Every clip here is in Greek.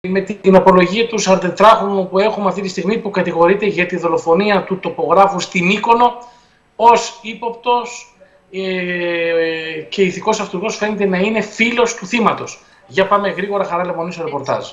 με την απολογία του 44χρονου που έχουμε αυτή τη στιγμή, που κατηγορείται για τη δολοφονία του τοπογράφου στη Μύκονο ως ύποπτος και ηθικός αυτούργος, φαίνεται να είναι φίλος του θύματος. Για πάμε γρήγορα, Χαρά Λεμονή, στο ρεπορτάζ.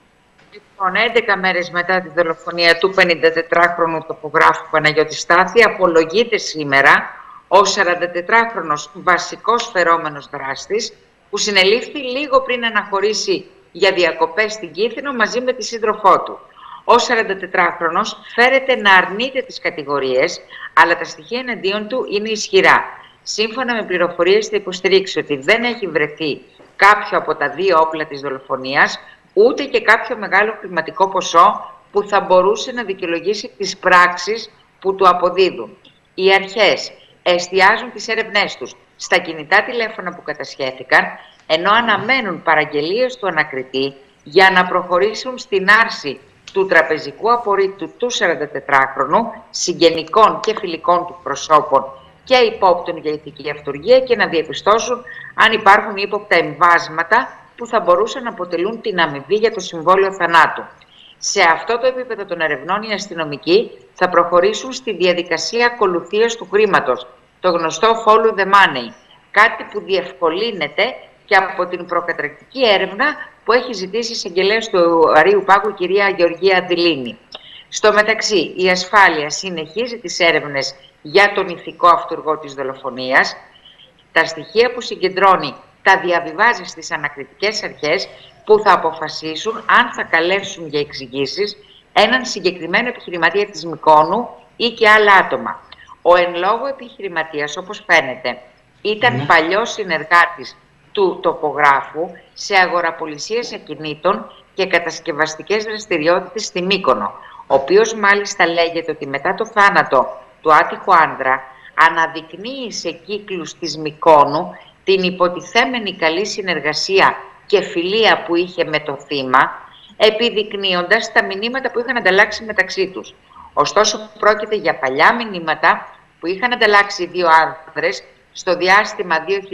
Λοιπόν, 11 μέρες μετά τη δολοφονία του 54χρονου τοπογράφου Παναγιώτη Στάθη, απολογείται σήμερα ο 44χρονος βασικός φερόμενος δράστης, που συνελήφθη λίγο πριν αναχωρήσει για διακοπές στην Κίθινο μαζί με τη σύντροφό του. Ο 44χρονος φέρεται να αρνείται τις κατηγορίες, αλλά τα στοιχεία εναντίον του είναι ισχυρά. Σύμφωνα με πληροφορίες, θα υποστηρίξει ότι δεν έχει βρεθεί κάποιο από τα δύο όπλα της δολοφονίας, ούτε και κάποιο μεγάλο χρηματικό ποσό που θα μπορούσε να δικαιολογήσει τις πράξεις που του αποδίδουν. Οι αρχές εστιάζουν τις έρευνές τους στα κινητά τηλέφωνα που κατασχέθηκαν, ενώ αναμένουν παραγγελίες του ανακριτή για να προχωρήσουν στην άρση του τραπεζικού απορρίτου του 44χρονου, συγγενικών και φιλικών του προσώπων και υπόπτων για ηθική αυτουργία, και να διαπιστώσουν αν υπάρχουν ύποπτα εμβάσματα που θα μπορούσαν να αποτελούν την αμοιβή για το συμβόλαιο θανάτου. Σε αυτό το επίπεδο των ερευνών, οι αστυνομικοί θα προχωρήσουν στη διαδικασία ακολουθίας του χρήματος, το γνωστό follow the money, κάτι που διευκολύνεται και από την προκαταρκτική έρευνα που έχει ζητήσει η εισαγγελέας του Αρείου Πάγου, η κυρία Γεωργία Αντιλίνη. Στο μεταξύ, η ασφάλεια συνεχίζει τις έρευνες για τον ηθικό αυτούργο της δολοφονίας. Τα στοιχεία που συγκεντρώνει τα διαβιβάζει στις ανακριτικές αρχές, που θα αποφασίσουν αν θα καλέσουν για εξηγήσεις έναν συγκεκριμένο επιχειρηματία της Μυκόνου ή και άλλα άτομα. Ο εν λόγω επιχειρηματίας, όπως φαίνεται, ήταν παλιός συνεργάτης του τοπογράφου σε αγοραπολισίες ακινήτων και κατασκευαστικές δραστηριότητες στη Μύκονο, ο οποίος μάλιστα λέγεται ότι μετά το θάνατο του άτυχου άνδρα αναδεικνύει σε κύκλους της Μυκόνου την υποτιθέμενη καλή συνεργασία και φιλία που είχε με το θύμα, επιδεικνύοντας τα μηνύματα που είχαν ανταλλάξει μεταξύ τους. Ωστόσο, πρόκειται για παλιά μηνύματα που είχαν ανταλλάξει οι δύο άνδρες στο διάστημα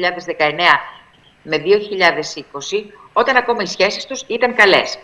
2019 με 2020, όταν ακόμα οι σχέσεις τους ήταν καλές.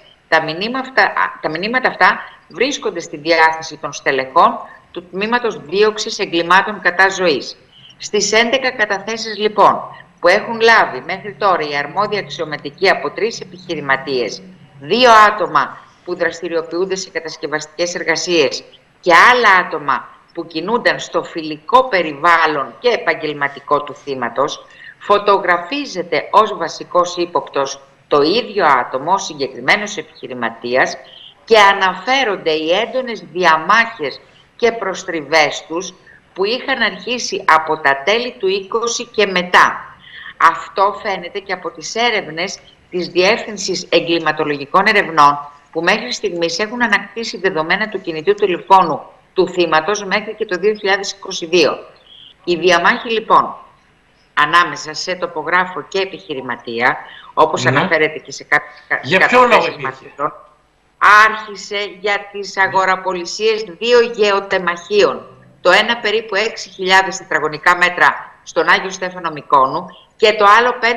Τα μηνύματα αυτά βρίσκονται στη διάθεση των στελεχών του Τμήματος Δίωξης Εγκλημάτων κατά Ζωής. Στις 11 καταθέσεις λοιπόν που έχουν λάβει μέχρι τώρα η αρμόδια αξιωματική από 3 επιχειρηματίες, 2 άτομα που δραστηριοποιούνται σε κατασκευαστικές εργασίες και άλλα άτομα που κινούνταν στο φιλικό περιβάλλον και επαγγελματικό του θύματος, φωτογραφίζεται ως βασικός ύποπτος το ίδιο άτομο, ο συγκεκριμένος επιχειρηματίας, και αναφέρονται οι έντονες διαμάχες και προστριβές τους που είχαν αρχίσει από τα τέλη του 20 και μετά. Αυτό φαίνεται και από τις έρευνες της Διεύθυνσης Εγκληματολογικών Ερευνών, που μέχρι στιγμής έχουν ανακτήσει δεδομένα του κινητού τηλεφώνου του θύματος μέχρι και το 2022. Η διαμάχη λοιπόν ανάμεσα σε τοπογράφο και επιχειρηματία, όπως αναφέρεται και σε κάποιες καταθέσεις μαθητών, άρχισε για τις αγοραπολισίες 2 γεωτεμαχίων, το ένα περίπου 6.000 τετραγωνικά μέτρα στον Άγιο Στέφανο Μυκόνου και το άλλο 5.000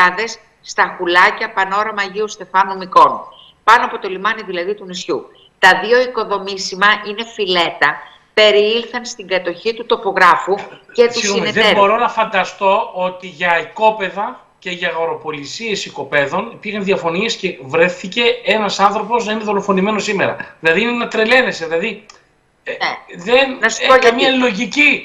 στα Χουλάκια Πανόραμα Αγίου Στεφάνου Μυκόνου, πάνω από το λιμάνι δηλαδή του νησιού. Τα 2 οικοδομήσιμα είναι φιλέτα, περιήλθαν στην κατοχή του τοπογράφου και του συνεταίρου. Δεν μπορώ να φανταστώ ότι για οικόπεδα και για αγοροπολισίες οικοπαίδων υπήρχαν διαφωνίες και βρέθηκε ένας άνθρωπος να είναι δολοφονημένος σήμερα. Δηλαδή είναι να τρελαίνεσαι, δηλαδή δεν έχει καμία λογική.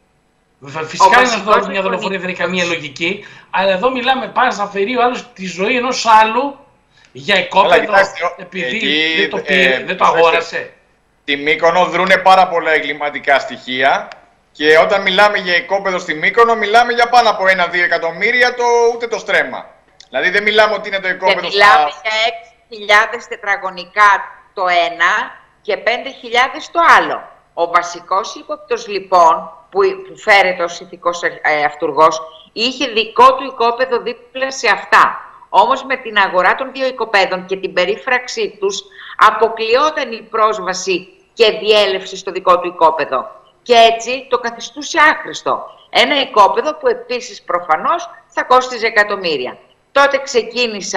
Φυσικά μια δολοφονία δεν έχει καμία λογική, αλλά εδώ μιλάμε, πας να φερεί ο άλλος τη ζωή ενός άλλου για οικόπεδο, επειδή δεν το αγόρασε. Στη Μύκονο δρούνε πάρα πολλά εγκληματικά στοιχεία και όταν μιλάμε για οικόπεδο στη Μύκονο, μιλάμε για πάνω από 1-2 εκατομμύρια ούτε το στρέμμα. Δηλαδή δεν μιλάμε ότι είναι το οικόπεδο. Και μιλάμε για 6.000 τετραγωνικά το ένα και 5.000 το άλλο. Ο βασικός ύποπτος λοιπόν, που φέρεται ως ηθικός αυτούργος, είχε δικό του οικόπεδο δίπλα σε αυτά. Όμως με την αγορά των 2 οικοπαίδων και την περίφραξή τους αποκλειόταν η πρόσβαση και διέλευση στο δικό του οικόπεδο. Και έτσι το καθιστούσε άχρηστο. Ένα οικόπεδο που επίσης προφανώς θα κόστιζε εκατομμύρια. Τότε ξεκίνησαν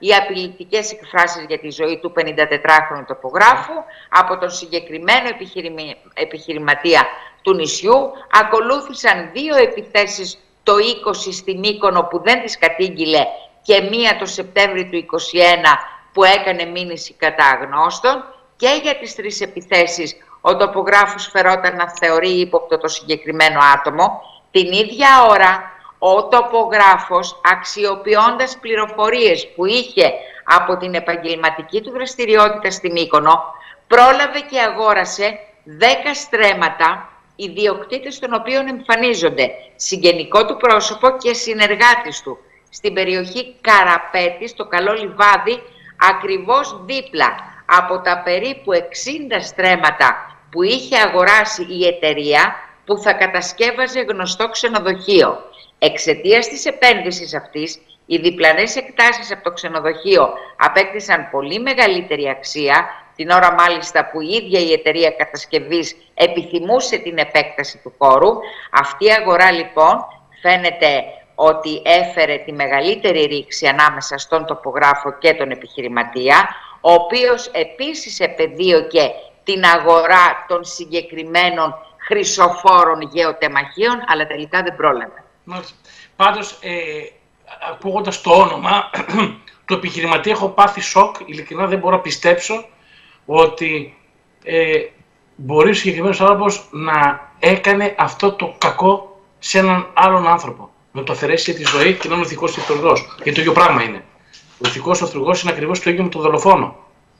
οι απειλητικές εκφράσεις για τη ζωή του 54χρονου τοπογράφου από τον συγκεκριμένο επιχειρηματία του νησιού. Ακολούθησαν 2 επιθέσεις το 20 στη Μύκονο που δεν τις κατήγγειλε και μία το Σεπτέμβρη του 21 που έκανε μήνυση κατά αγνώστων. Και για τις 3 επιθέσεις ο τοπογράφος φερόταν να θεωρεί ύποπτο το συγκεκριμένο άτομο. Την ίδια ώρα ο τοπογράφος, αξιοποιώντας πληροφορίες που είχε από την επαγγελματική του δραστηριότητα στη Μύκονο, πρόλαβε και αγόρασε 10 στρέμματα, ιδιοκτήτες των οποίων εμφανίζονται συγγενικό του πρόσωπο και συνεργάτης του, στην περιοχή Καραπέτη, στο Καλό Λιβάδι, ακριβώς δίπλα από τα περίπου 60 στρέμματα που είχε αγοράσει η εταιρεία που θα κατασκεύαζε γνωστό ξενοδοχείο. Εξαιτίας της επένδυσης αυτής, οι διπλανές εκτάσεις από το ξενοδοχείο απέκτησαν πολύ μεγαλύτερη αξία, την ώρα μάλιστα που η ίδια η εταιρεία κατασκευής επιθυμούσε την επέκταση του χώρου. Αυτή η αγορά λοιπόν φαίνεται ότι έφερε τη μεγαλύτερη ρήξη ανάμεσα στον τοπογράφο και τον επιχειρηματία, ο οποίος επίσης επεδίωκε την αγορά των συγκεκριμένων χρυσοφόρων γεωτεμαχίων, αλλά τελικά δεν πρόλαβε. Πάντως, ακούγοντας το όνομα του επιχειρηματία, έχω πάθει σοκ. Ειλικρινά δεν μπορώ να πιστέψω ότι μπορεί ο συγκεκριμένος άνθρωπος να έκανε αυτό το κακό σε έναν άλλον άνθρωπο. Να το αφαιρέσει για τη ζωή και να είναι ο ηθικός του ευθουργός. Γιατί το ίδιο πράγμα είναι. Ο ηθικός του ευθουργός είναι ακριβώς το ίδιο με τον δολοφόνο.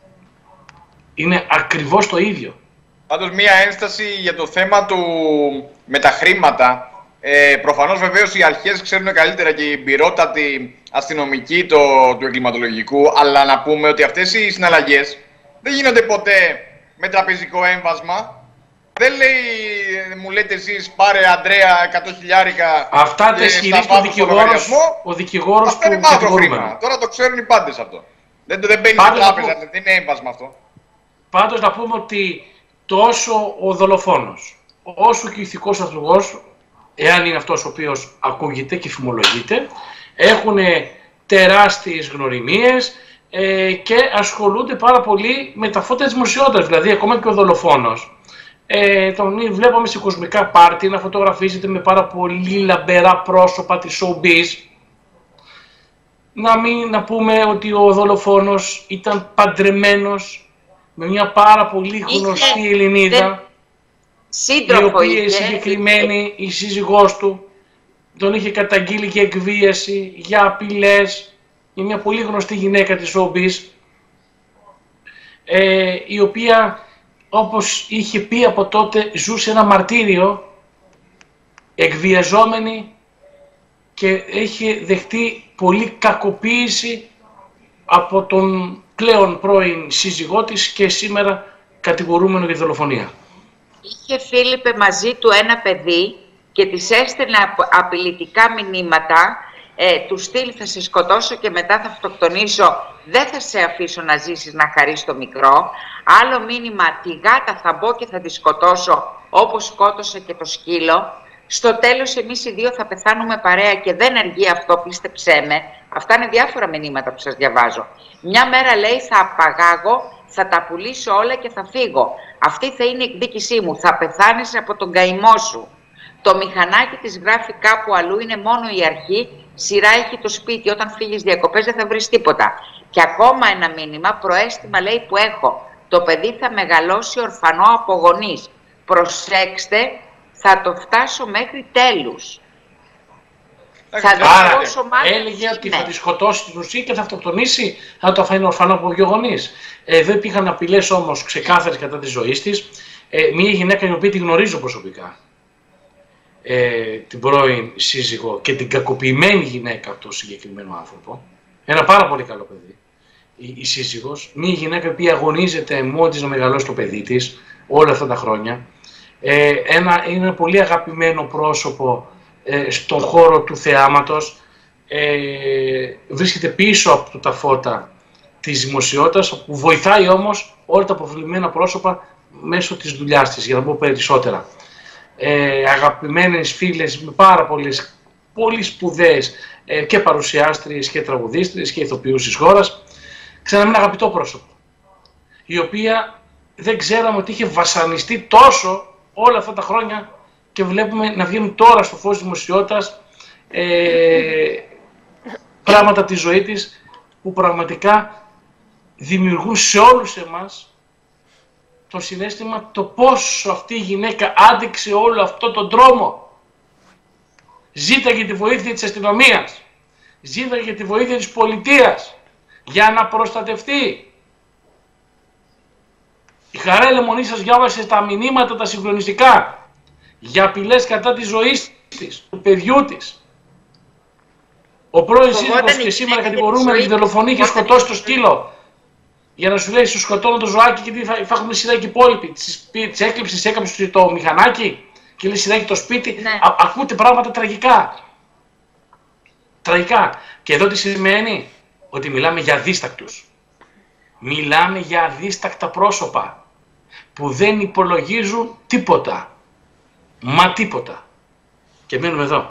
Είναι ακριβώς το ίδιο. Πάντως, μία ένσταση για το θέμα του με τα χρήματα. Προφανώς βεβαίως οι αρχές ξέρουν καλύτερα και οι εμπειρότατοι αστυνομικοί του εγκληματολογικού, αλλά να πούμε ότι αυτές οι συναλλαγές δεν γίνονται ποτέ με τραπεζικό έμβασμα. Δεν λέει, μου λέτε εσείς, πάρε Αντρέα 100 χιλιάρικα. Αυτά τα ισχυρίζει ο δικηγόρος του κατηγορούμενου. Τώρα το ξέρουν οι πάντες αυτό. Δεν μπαίνει στην τράπεζα, δεν είναι έμβασμα αυτό. Πάντως να πούμε ότι τόσο ο δολοφόνος, όσο και ο ηθικός αστρογός, εάν είναι αυτός ο οποίος ακούγεται και φημολογείται, έχουν τεράστιες γνωριμίες και ασχολούνται πάρα πολύ με τα φώτα της δημοσιότητας. Δηλαδή, ακόμα και ο δολοφόνος. Τον βλέπαμε σε κοσμικά πάρτι να φωτογραφίζεται με πάρα πολύ λαμπερά πρόσωπα της showbiz. Να πούμε ότι ο δολοφόνος ήταν παντρεμένος με μια πάρα πολύ γνωστή Ελληνίδα, η οποία συγκεκριμένη η σύζυγός του τον είχε καταγγείλει για εκβίαση, για απειλές, για μια πολύ γνωστή γυναίκα της showbiz, η οποία, όπως είχε πει από τότε, ζούσε ένα μαρτύριο, εκβιαζόμενη, και είχε δεχτεί πολύ κακοποίηση από τον πλέον πρώην σύζυγό της και σήμερα κατηγορούμενο για δολοφονία. Είχε, Φίλιππε, μαζί του ένα παιδί και της έστελνε απειλητικά μηνύματα, του στυλ θα σε σκοτώσω και μετά θα αυτοκτονήσω, δεν θα σε αφήσω να ζήσεις να χαρείς το μικρό. Άλλο μήνυμα, τη γάτα θα μπω και θα τη σκοτώσω όπως σκότωσα και το σκύλο. Στο τέλος εμείς οι δύο θα πεθάνουμε παρέα και δεν αργεί αυτό, πίστεψέ με. Αυτά είναι διάφορα μηνύματα που σας διαβάζω. Μια μέρα λέει θα απαγάγω, θα τα πουλήσω όλα και θα φύγω. Αυτή θα είναι η εκδίκησή μου, θα πεθάνεις από τον καημό σου. Το μηχανάκι της γράφει κάπου αλλού, είναι μόνο η αρχή, σειρά έχει το σπίτι, όταν φύγεις διακοπές δεν θα βρεις τίποτα. Και ακόμα ένα μήνυμα, προαίσθημα λέει που έχω, το παιδί θα μεγαλώσει ορφανό από γονείς. Προσέξτε, θα το φτάσω μέχρι τέλους. Άρα έλεγε ότι θα τη σκοτώσει την ουσία και θα αυτοκτονήσει, θα το αφήνει ορφανό από δύο γονείς. Εδώ υπήρχαν απειλές όμως ξεκάθαρες κατά της ζωής της. Μία γυναίκα η οποία τη γνωρίζω προσωπικά, την πρώην σύζυγο και την κακοποιημένη γυναίκα από τον συγκεκριμένο άνθρωπο, ένα πάρα πολύ καλό παιδί, η σύζυγος, μία γυναίκα η οποία αγωνίζεται μόνη της να μεγαλώσει το παιδί της όλα αυτά τα χρόνια, είναι ένα πολύ αγαπημένο πρόσωπο στον χώρο του θεάματος, βρίσκεται πίσω από τα φώτα της δημοσιότητας, που βοηθάει όμως όλα τα προβλημένα πρόσωπα μέσω της δουλειάς της, για να πω περισσότερα. Αγαπημένες φίλες με πάρα πολλές πολύ σπουδαίες και παρουσιάστριες και τραγουδίστριες και ηθοποιούς της χώρας, ξέραμε ένα αγαπητό πρόσωπο, η οποία δεν ξέραμε ότι είχε βασανιστεί τόσο όλα αυτά τα χρόνια και βλέπουμε να βγαίνουν τώρα στο φως δημοσιότητας πράγματα τη ζωή της που πραγματικά δημιουργούν σε όλους εμάς το συναίσθημα το πόσο αυτή η γυναίκα άντεξε όλο αυτό τον δρόμο. Ζήταγε τη βοήθεια της αστυνομίας, ζήταγε τη βοήθεια της πολιτείας για να προστατευτεί. Η Χαρά Λεμονή σας διάβασε τα μηνύματα τα συγκλονιστικά για απειλές κατά της ζωής της, του παιδιού της. Ο πρώην σύζυγος και σήμερα κατηγορούμενος τη δολοφονία είχε σκοτώσει το σκύλο. Για να σου λέει, σου σκοτώνω το ζωάκι και θα έχουν σειράκι οι υπόλοιποι. Της έκλειψε, έκαψε το μηχανάκι και λέει σειράκι το σπίτι. Ναι. Ακούτε πράγματα τραγικά. Τραγικά. Και εδώ τι σημαίνει? Ότι μιλάμε για αδίστακτους. Μιλάμε για αδίστακτα πρόσωπα που δεν υπολογίζουν τίποτα. Μα τίποτα. Και μένουμε εδώ.